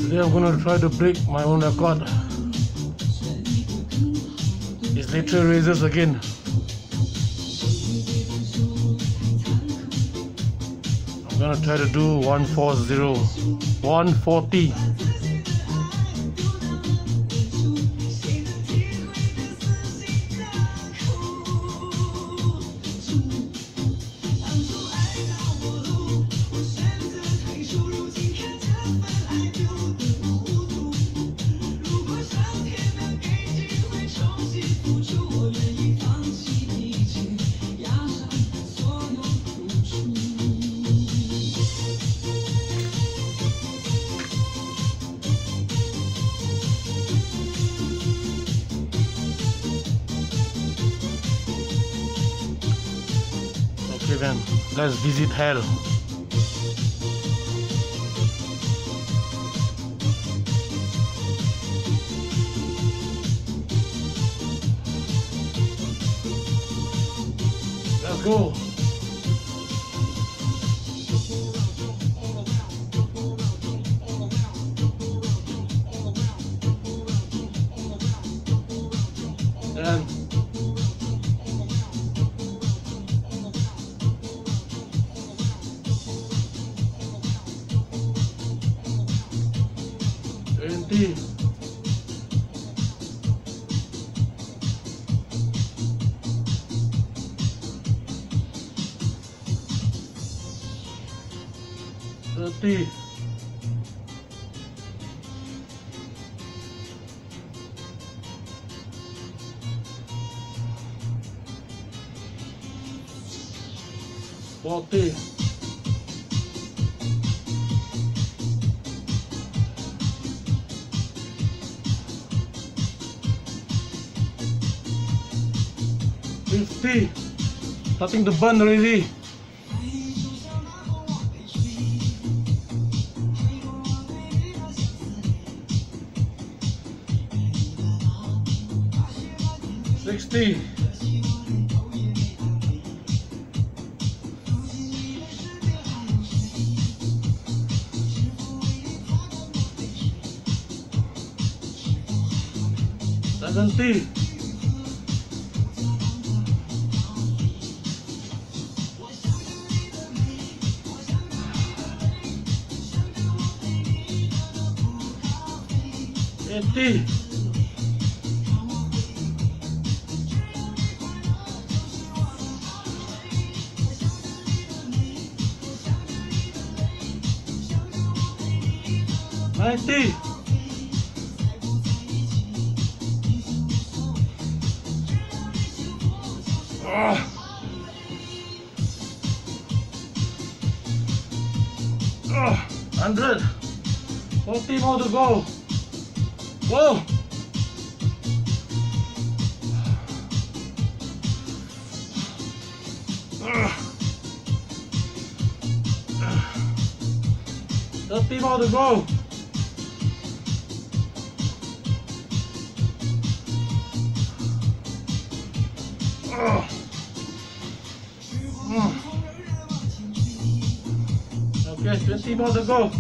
Today I'm gonna try to break my own record. It's lateral raises again. I'm gonna try to do 140, 140. Okay then, let's visit hell. Let's go. And 20. 30. 40. 50. Starting to burn already. 60. 70. 80. 90. 100. 40 more to go. Whoa. 30 more to go. 20 more to go.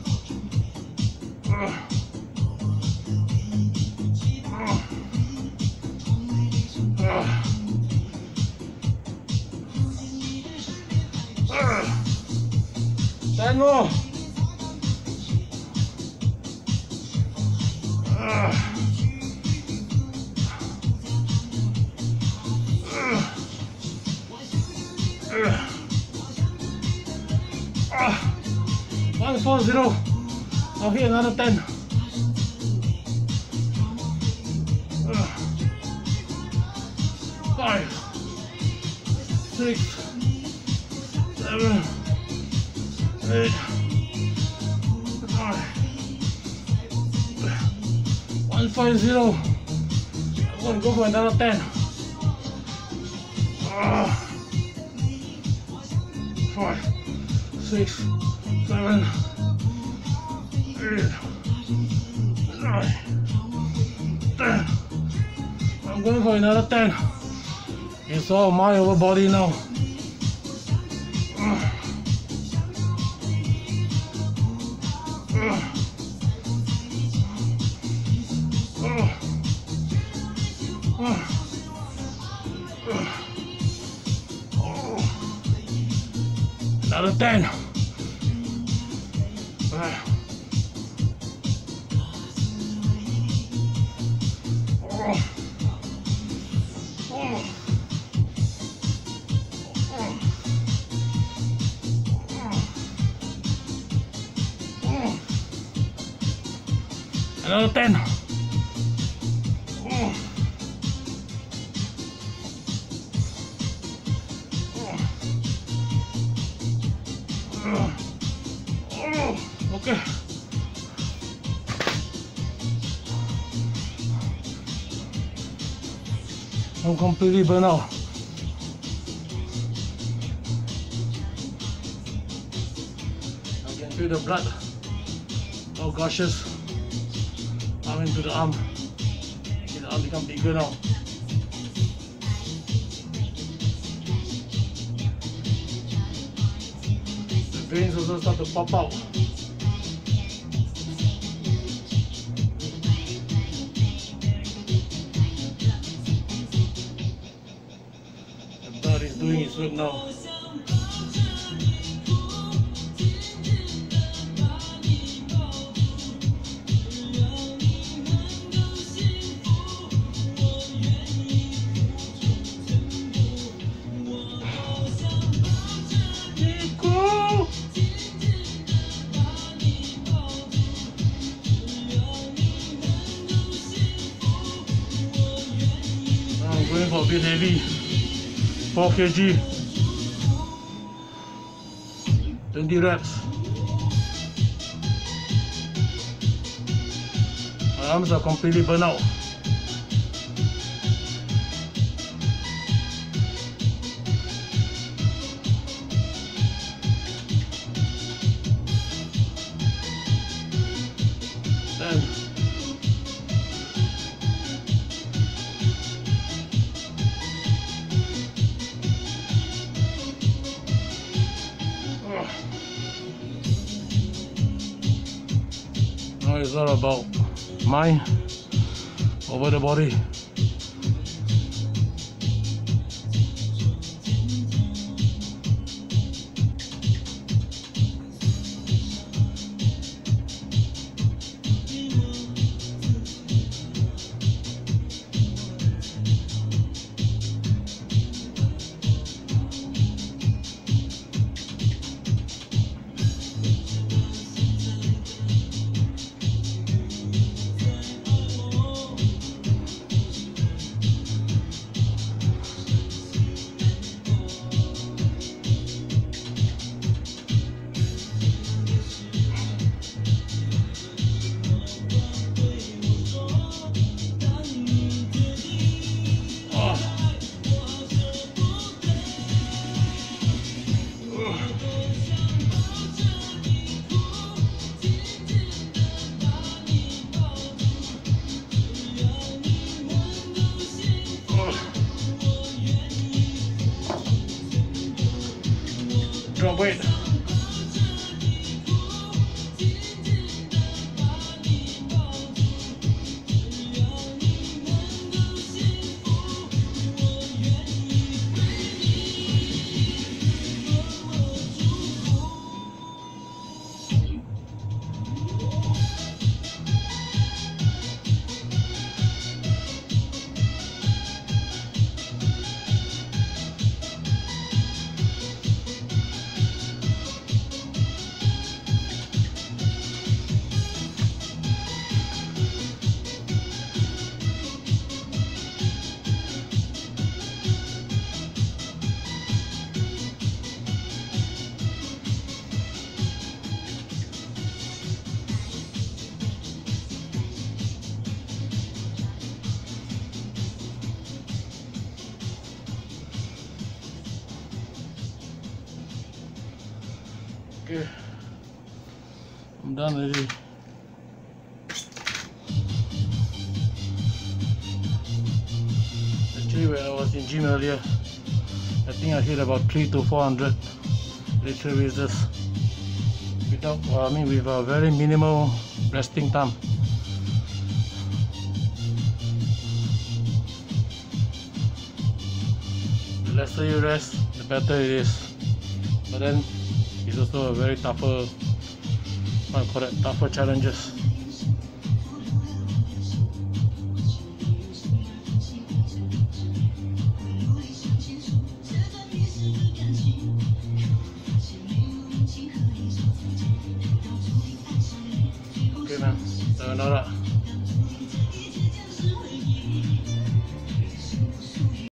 10 more. 140. I'll hit another 10. 5, 6, 7, 8, 9. 150. I'm going to go for another 10. 5, 6, 7, 8, 9, 10. I'm going for another 10. It's all my over body now. 5, Another 10. Another 10. Okay. I'm completely burnt out. I can feel the blood. Oh gushes out into the arm. See the arm become bigger now. The veins also start to pop out. The blood is doing its work now. Going for a bit heavy, 4 kg, 20 reps. My arms are completely burnt out. Then now it's all about mind over the body. Drop weight. Okay, I'm done already. Actually, when I was in gym earlier, I think I hit about 300 to 400 lateral raises without, with a very minimal resting time. lesser you rest, the better it is. But then it's also a very tougher, I call it tougher challenges. Okay man, sayonara.